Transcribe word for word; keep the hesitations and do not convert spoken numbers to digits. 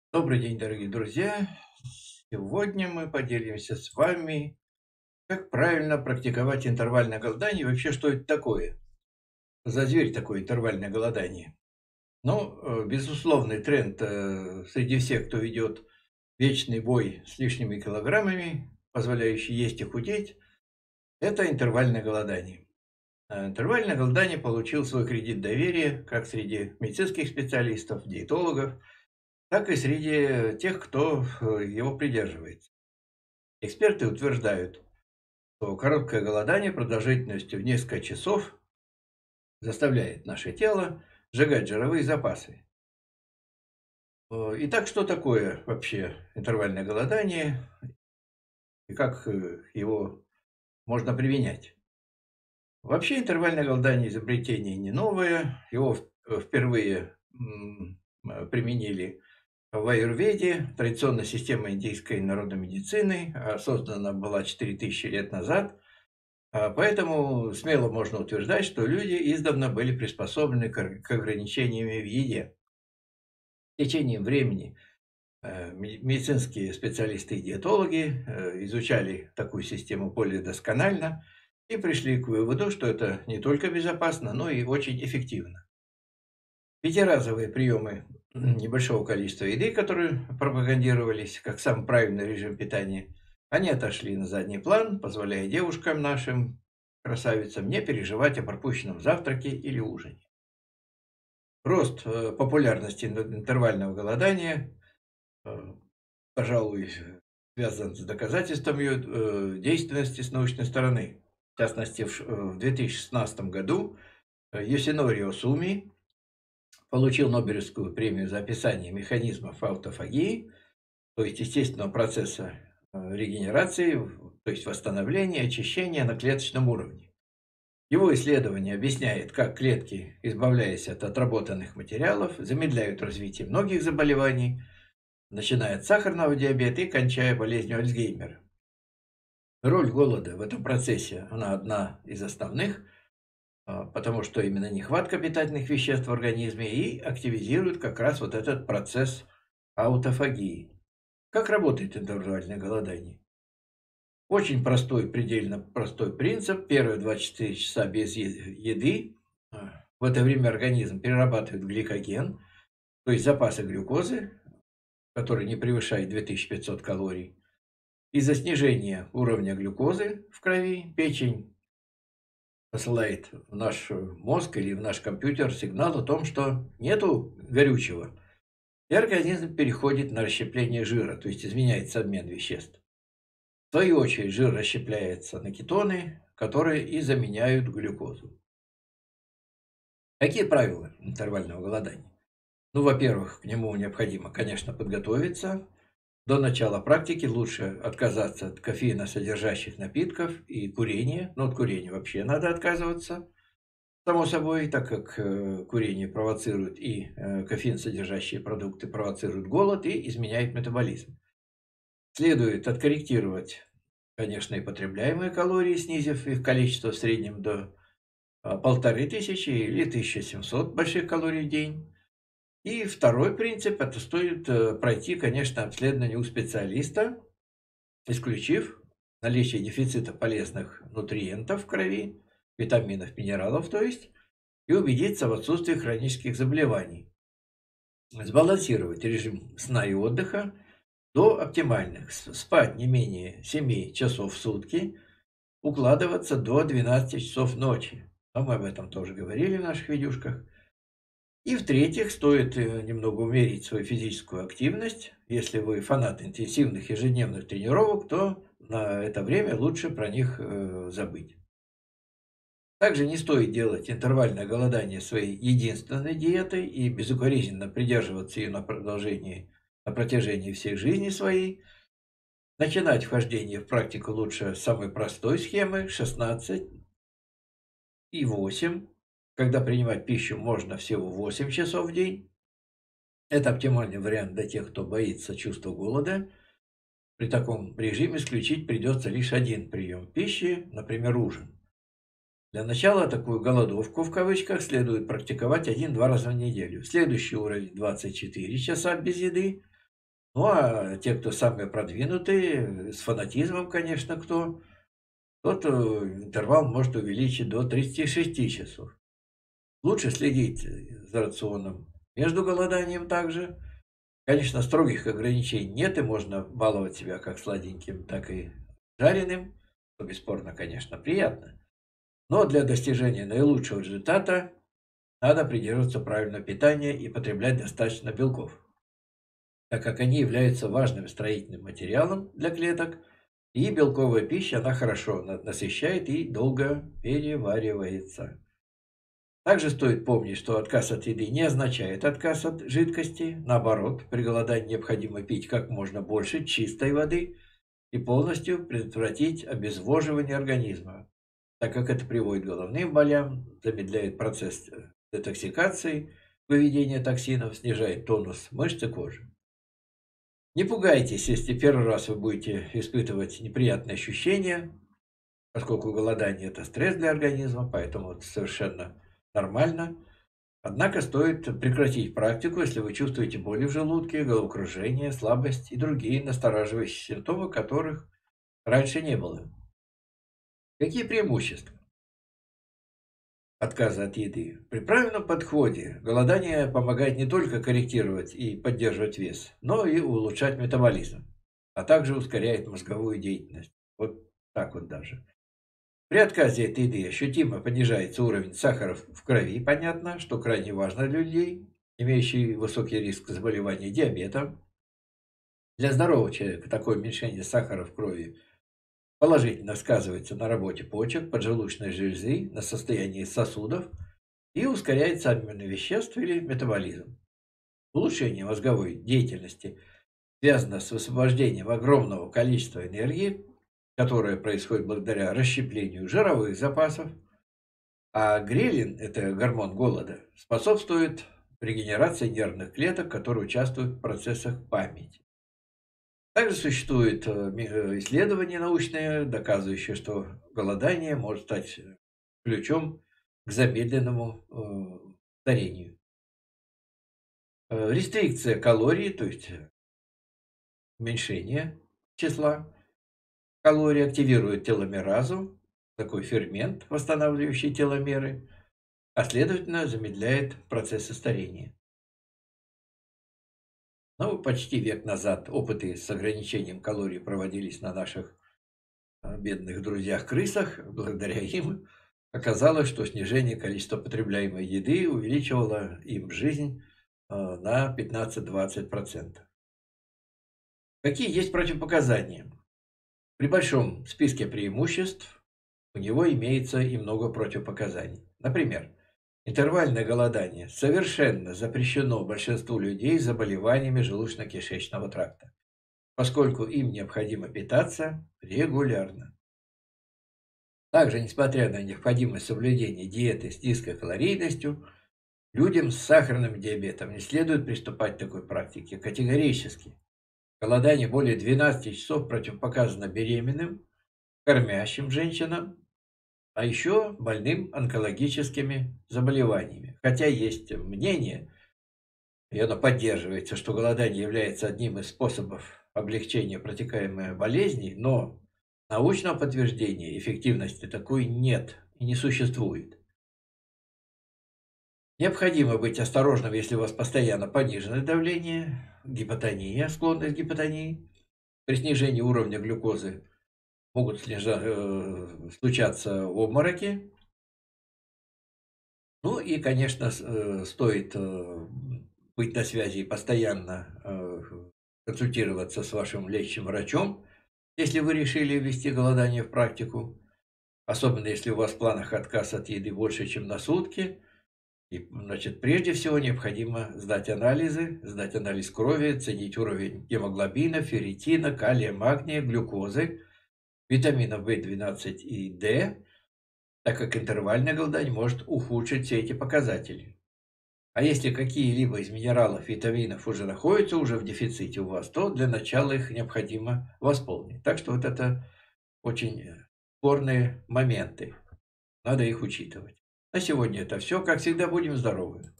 Добрый день, дорогие друзья! Сегодня мы поделимся с вами, как правильно практиковать интервальное голодание и вообще, что это такое. За зверь такое интервальное голодание. Ну, э, безусловный тренд э, среди всех, кто ведет вечный бой с лишними килограммами, позволяющий есть и худеть, это интервальное голодание. А Интервальное голодание получил свой кредит доверия как среди медицинских специалистов, диетологов, так и среди тех, кто э, его придерживается. Эксперты утверждают, что короткое голодание продолжительностью в несколько часов заставляет наше тело сжигать жировые запасы. Э, Итак, что такое вообще интервальное голодание и как э, его можно применять? Вообще интервальное голодание изобретение не новое. Его в- э, впервые м, э, применили в аюрведе, традиционная система индийской народной медицины, а создана была четыре тысячи лет назад. А, Поэтому смело можно утверждать, что люди издавна были приспособлены к ор- к ограничениям в еде. С течением времени э, ме- медицинские специалисты и диетологи э, изучали такую систему более досконально и пришли к выводу, что это не только безопасно, но и очень эффективно. Пятиразовые приемы небольшого количества еды, которые пропагандировались как самый правильный режим питания, они отошли на задний план, позволяя девушкам нашим, красавицам, не переживать о пропущенном завтраке или ужине. Рост э, популярности ин- интервального голодания, э, пожалуй, связан с доказательством ее э, действенности с научной стороны. В частности, в ш- э, в две тысячи шестнадцатом году э, Йосинорио Суми получил Нобелевскую премию за описание механизмов аутофагии, то есть естественного процесса э, регенерации, в- то есть восстановления, очищения на клеточном уровне. Его исследование объясняет, как клетки, избавляясь от отработанных материалов, замедляют развитие многих заболеваний, начиная от сахарного диабета и кончая болезнью Альцгеймера. Роль голода в этом процессе, она одна из основных, а, потому что именно нехватка питательных веществ в организме и активизирует как раз вот этот процесс аутофагии. Как работает интервальное голодание? Очень простой, предельно простой принцип. Первые двадцать четыре часа без е- еды. А, В это время организм перерабатывает гликоген, то есть запасы глюкозы, который не превышает две тысячи пятьсот калорий. Из-за снижения уровня глюкозы в крови печень посылает в наш мозг или в наш компьютер сигнал о том, что нету горючего, и организм переходит на расщепление жира, то есть изменяется обмен веществ. В свою очередь жир расщепляется на кетоны, которые и заменяют глюкозу. Какие правила интервального голодания? Ну, во-первых, к нему необходимо, конечно, подготовиться. До начала практики лучше отказаться от кофеиносодержащих напитков и курения. Ну, от курения вообще надо отказываться, само собой, так как э, курение провоцирует и э, кофеин, содержащие продукты, провоцируют голод и изменяет метаболизм. Следует откорректировать, конечно, и потребляемые калории, снизив их количество в среднем до а, полторы тысячи или тысячи семьсот больших калорий в день. И второй принцип – это стоит э, пройти, конечно, обследование у специалиста, исключив наличие дефицита полезных нутриентов в крови, витаминов, минералов, то есть, и убедиться в отсутствии хронических заболеваний. Сбалансировать режим сна и отдыха до оптимальных. С- Спать не менее семи часов в сутки, укладываться до двенадцати часов ночи. А мы об этом тоже говорили в наших видюшках. И в-третьих, стоит э, немного умерить свою физическую активность. Если вы фанат интенсивных ежедневных тренировок, то на это время лучше про них э, забыть. Также не стоит делать интервальное голодание своей единственной диетой и безукоризненно придерживаться ее на продолжении, на протяжении всей жизни своей. Начинать вхождение в практику лучше с самой простой схемы шестнадцать и восемь, когда принимать пищу можно всего восемь часов в день. Это оптимальный вариант для тех, кто боится чувства голода. При таком режиме исключить придется лишь один прием пищи, например, ужин. Для начала такую «голодовку» в кавычках следует практиковать один-два раза в неделю. Следующий уровень – двадцать четыре часа без еды. Ну, а те, кто самые продвинутые, с фанатизмом, конечно, кто, тот э, интервал может увеличить до тридцати шести часов. Лучше следить э, за рационом между голоданием также. Конечно, строгих ограничений нет, и можно баловать себя как сладеньким, так и жареным, что бесспорно, конечно, приятно. Но для достижения наилучшего результата надо придерживаться правильного питания и потреблять достаточно белков, так как они являются важным строительным материалом для клеток, и белковая пища, она хорошо на- насыщает и долго переваривается. Также стоит помнить, что отказ от еды не означает отказ от жидкости. Наоборот, при голодании необходимо пить как можно больше чистой воды и полностью предотвратить обезвоживание организма, так как это приводит к головным болям, замедляет процесс э, детоксикации, выведения токсинов, снижает тонус мышц и кожи. Не пугайтесь, если первый раз вы будете испытывать неприятные ощущения, поскольку голодание – это стресс для организма, поэтому это совершенно нормально. Однако стоит прекратить практику, если вы чувствуете боли в желудке, головокружение, слабость и другие настораживающие симптомы, которых раньше не было. Какие преимущества отказа от еды? При правильном подходе голодание помогает не только корректировать и поддерживать вес, но и улучшать метаболизм, а также ускоряет мозговую деятельность. Вот так вот даже. При отказе от еды ощутимо понижается уровень сахара в в крови, понятно, что крайне важно для людей, имеющих высокий риск заболевания диабетом. Для здорового человека такое уменьшение сахара в крови положительно сказывается на работе почек, поджелудочной железы, на состоянии сосудов и ускоряется обмен веществ или метаболизм. Улучшение мозговой деятельности связано с высвобождением огромного количества энергии, которое происходит благодаря расщеплению жировых запасов. А грелин – это гормон голода, способствует регенерации нервных клеток, которые участвуют в процессах памяти. Также существует э, ми- э, исследование научное, доказывающее, что голодание может стать э, ключом к замедленному э, старению. Э, Рестрикция калорий, то есть э, уменьшение числа калорий, активирует теломеразу, такой фермент, восстанавливающий теломеры, а следовательно замедляет процессы старения. Ну, почти век назад опыты с ограничением калорий проводились на наших а, бедных друзьях-крысах. Благодаря им оказалось, что снижение количества потребляемой еды увеличивало им жизнь а, на пятнадцать-двадцать процентов. Какие есть противопоказания? При большом списке преимуществ у него имеется и много противопоказаний. Например, интервальное голодание совершенно запрещено большинству людей с заболеваниями желудочно-кишечного тракта, поскольку им необходимо питаться регулярно. Также, несмотря на необходимость соблюдения диеты с низкой калорийностью, людям с сахарным диабетом не следует приступать к такой практике категорически. Голодание более двенадцати часов противопоказано беременным, кормящим женщинам, а еще больным онкологическими заболеваниями. Хотя есть мнение, и оно поддерживается, что голодание является одним из способов облегчения протекаемой болезней, но научного подтверждения эффективности такой нет и не существует. Необходимо быть осторожным, если у вас постоянно пониженное давление, гипотония, склонность к гипотонии. При снижении уровня глюкозы могут снижа- э, случаться обмороки. Ну и, конечно, с- э, стоит э, быть на связи и постоянно э, консультироваться с вашим лечащим врачом, если вы решили ввести голодание в практику, особенно если у вас в планах отказ от еды больше, чем на сутки. И, значит, прежде всего необходимо сдать анализы, сдать анализ крови, оценить уровень гемоглобина, ферритина, калия, магния, глюкозы, витаминов В двенадцать и D, так как интервальное голодание может ухудшить все эти показатели. А если какие-либо из минералов, витаминов уже находятся уже в дефиците у вас, то для начала их необходимо восполнить. Так что вот это очень э, спорные моменты. Надо их учитывать. На сегодня это все. Как всегда, будем здоровы.